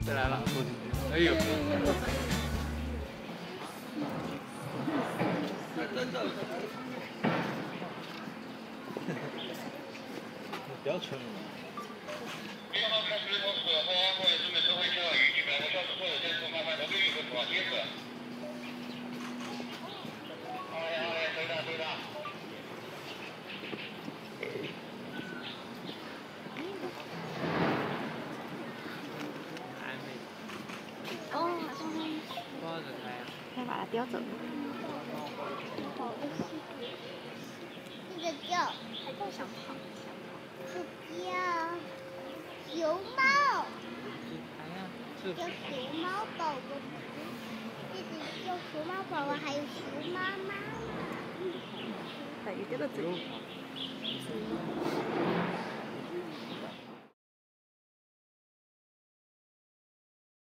再来了，哎呦！不要吹了。1号开始通车，后方或者是每次会车与基本无效之后，先从慢慢的对一个左接着。好嘞，对的。 哦，多少人来呀？要把它叼走。 这个叫还叫小跑，这叫熊猫。叫熊猫宝宝，这个叫熊猫宝宝，还有熊妈妈。 有这个嘴。